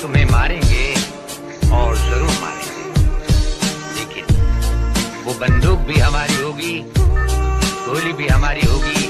तुम्हें मारेंगे और जरूर मारेंगे, लेकिन वो बंदूक भी हमारी होगी, गोली भी हमारी होगी,